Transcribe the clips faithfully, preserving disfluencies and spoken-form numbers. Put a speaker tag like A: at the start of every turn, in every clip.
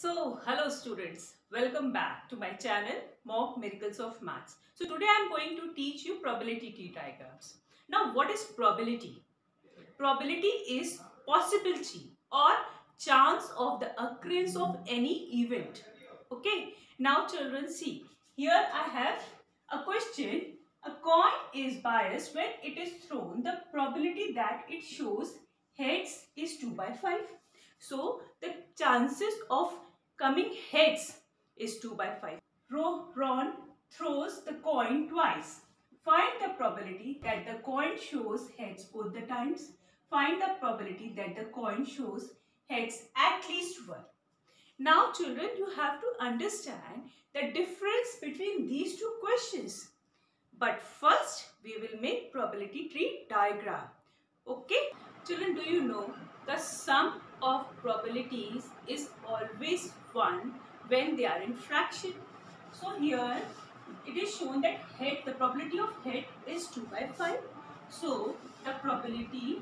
A: So, hello students, welcome back to my channel Mock Miracles of Maths. So, today I am going to teach you probability tree diagrams. Now, what is probability? Probability is possibility or chance of the occurrence of any event. Okay, now children, see, here I have a question. A coin is biased when it is thrown. The probability that it shows heads is two by five. So, the chances of coming heads is two by five. Ron throws the coin twice. Find the probability that the coin shows heads both the times. Find the probability that the coin shows heads at least once. Now children, you have to understand the difference between these two questions. But first, we will make probability tree diagram. Okay? Children, do you know the sum of probabilities is always one when they are in fraction? So here it is shown that head, the probability of head is two by five. So the probability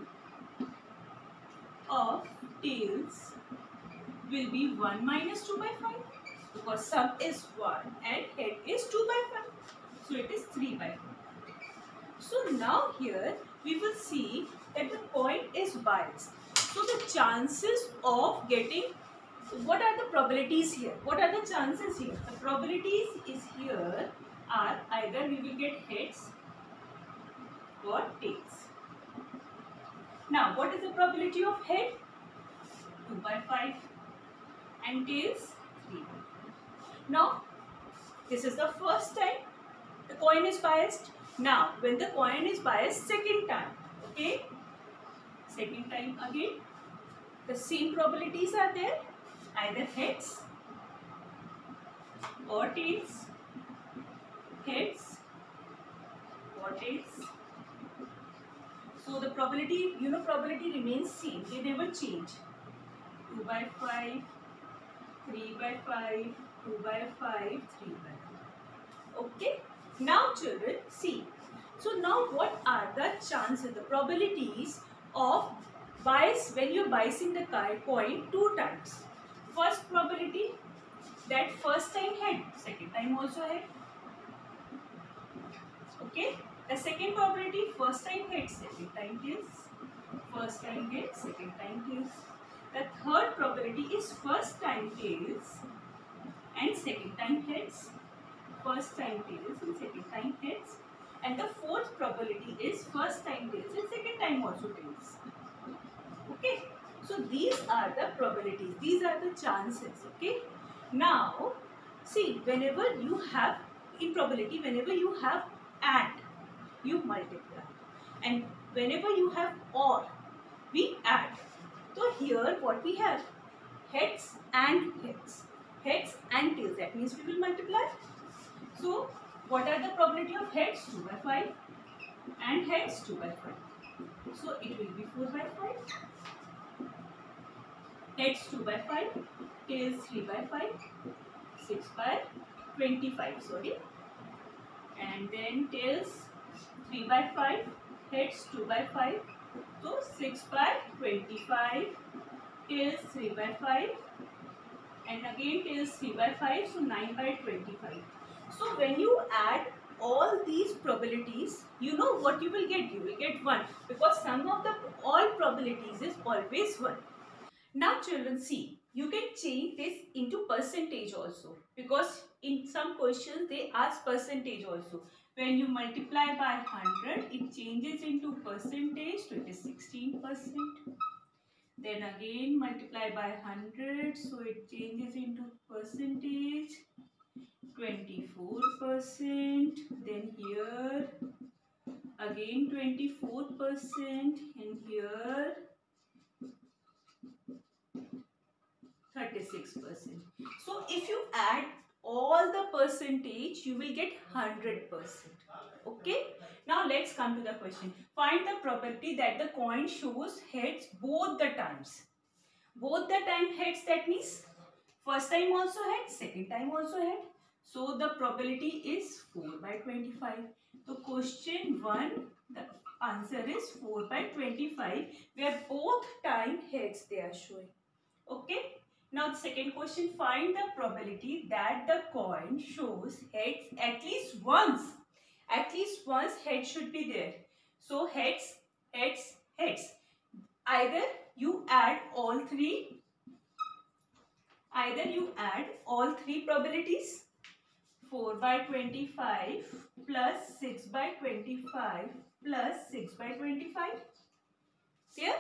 A: of tails will be one minus two by five because sum is one and head is two by five. So it is three by five. So now here we will see that the coin is biased. So the chances of getting, what are the probabilities here? What are the chances here? The probabilities is here are either we will get heads or tails. Now what is the probability of head? two by five and tails three by five. Now this is the first time the coin is biased. Now when the coin is biased second time, okay, second time again the same probabilities are there, either heads or tails, heads or tails. So the probability, you know, probability remains same, they never change. two by five, three by five, two by five, three by five. Okay. Now children, see. So now what are the chances, the probabilities of bias when you are biasing the coin two times? First probability that first time head, second time also head. Okay. The second probability first time head, second time tails. First time head, second time tails. The third probability is first time tails and second time heads. First time tails and second time heads. And the fourth probability is first time tails and second time also tails. Okay. So these are the probabilities. These are the chances. Okay. Now see, whenever you have in probability, whenever you have and, you multiply, and whenever you have or, we add. So here what we have, heads and heads, heads and tails, that means we will multiply. So what are the probability of heads? two by five and heads two by five. So it will be four by five, heads two by five, tails three by five, six by twenty-five, sorry, and then tails three by five, heads two by five, so six by twenty-five, tails three by five, and again tails three by five, so nine by twenty-five. So when you add all these probabilities, you know what you will get? You will get one, because sum of the all probabilities is always one. Now children, see, you can change this into percentage also, because in some questions they ask percentage also. When you multiply by one hundred, it changes into percentage, so it is sixteen percent. Then again multiply by one hundred, so it changes into percentage, twenty-four percent. Then here again twenty-four percent, and here thirty-six percent. So if you add all the percentage, you will get one hundred percent. Okay. Now let's come to the question. Find the probability that the coin shows heads both the times. Both the time heads, that means first time also head, second time also head. So the probability is four by twenty-five. So question one, the answer is four by twenty-five, where both time heads they are showing. Okay. Now the second question, find the probability that the coin shows heads at least once. At least once head should be there. So heads, heads, heads. Either you add all three, either you add all three probabilities. four by twenty-five plus six by twenty-five plus six by twenty-five. Here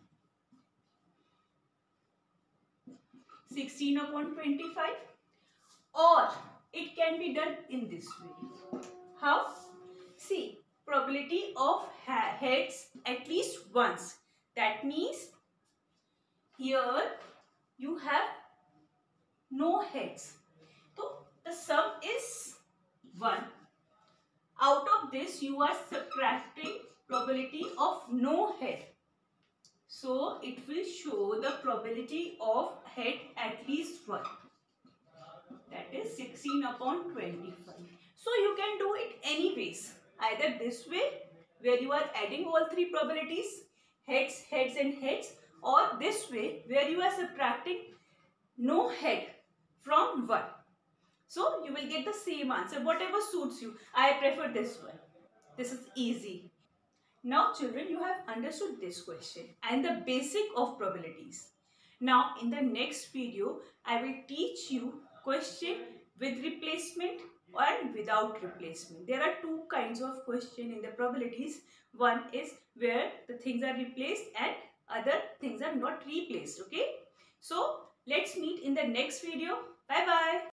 A: sixteen upon twenty-five, or it can be done in this way. How? See, probability of heads at least once. That means here you have no heads. So the sum is one. Out of this you are subtracting probability of no head. So it will show the probability of head at least one. That is sixteen upon twenty-five. So you can do it anyways. Either this way, where you are adding all three probabilities, heads, heads and heads, or this way where you are subtracting no head from one. So you will get the same answer, whatever suits you. I prefer this one. This is easy. Now children, you have understood this question and the basic of probabilities. Now in the next video, I will teach you question with replacement and without replacement. There are two kinds of question in the probabilities. One is where the things are replaced and other things are not replaced. Okay. So let's meet in the next video. Bye bye.